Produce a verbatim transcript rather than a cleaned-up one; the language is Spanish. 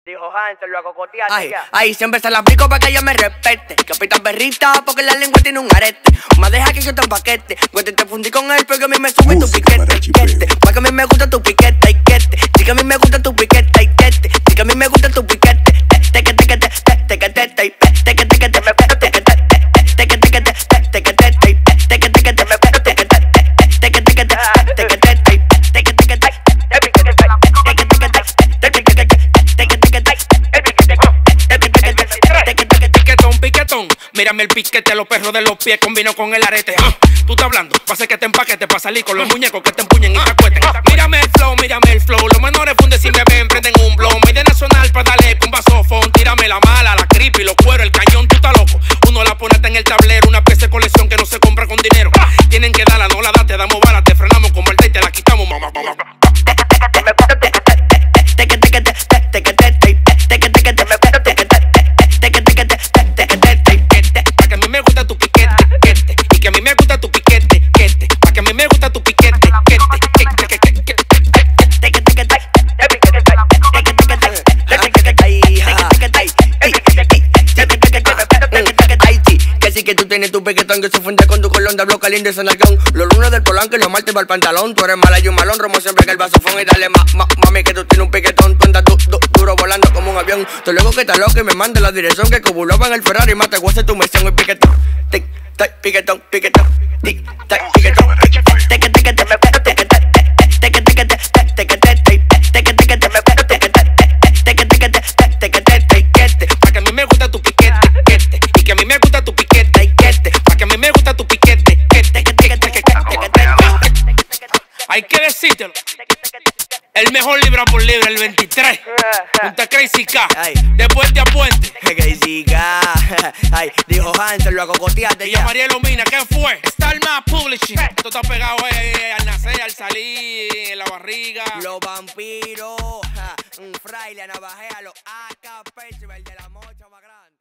Dijo Hansel, lo acocoteaste Ay, ya. ay, siempre se la aplico para que ella me respete. Capitán perrita, porque la lengua tiene un arete. Más deja que yo te empaquete. Cuente te fundí con él porque a mí me sube tu piquete. Quete, porque a mí me gusta tu piquete. Y quete, sí que a mí me gusta tu piquete. Y quete, sí que a mí me gusta tu piquete. Teque, teque, teque, teque, teque, teque, teque, teque, teque, teque, teque, teque, mírame el piquete, los perros de los pies combino con el arete. Ah, tú estás hablando, pa' hacer que te empaquete, pa' salir con los muñecos que te empuñen y te acueten. Mírame el flow, mírame el flow, los menores funden si me ven, prenden un blow. Media nacional pa' darle con vasofón, tírame la mala, la creepy, los cueros, el cañón, tú estás loco. Uno la pone hasta en el tablero, una pieza de colección que no se compra con dinero. Tienen que darla, no la das, te damos bala, te frenamos con maldad y te la quitamos, mamá, mamá. Que tú tienes tu piquetón que se funde con tu colón de bloque lindo y sanalgón. Los lunes del Polanco y los martes va el pantalón. Tú eres mala y un malón, romo siempre que el vasofón. Y dale ma, ma, mami que tú tienes un piquetón. Tú andas du, du, duro volando como un avión. Tú luego que estás loco y me manda la dirección que cobulaba en el Ferrari. Mate guase tu misión y piquetón. Tic, tac, piquetón, piquetón. Tic, tac, piquetón. Teque, teque, teque, teque, teque, teque, teque, teque, teque, pa' que a mí me gusta tu piquete, quete, y que a mí me gusta tu piquete, y quete, pa' que a mí me gusta tu piquete, quete, quete, hay que decírtelo. El mejor libra por libra, el veintitrés. Junto a Crazy K, de puente a puente. Crazy K, ay, dijo Hansel, lo acocoteaste Y ya. a Mariel Omina, ¿qué fue? Starman Publishing. Esto está pegado eh, al nacer, al salir, en la barriga. Los vampiros, ja, un fraile, navajea, los A K P, el de la mocha más grande.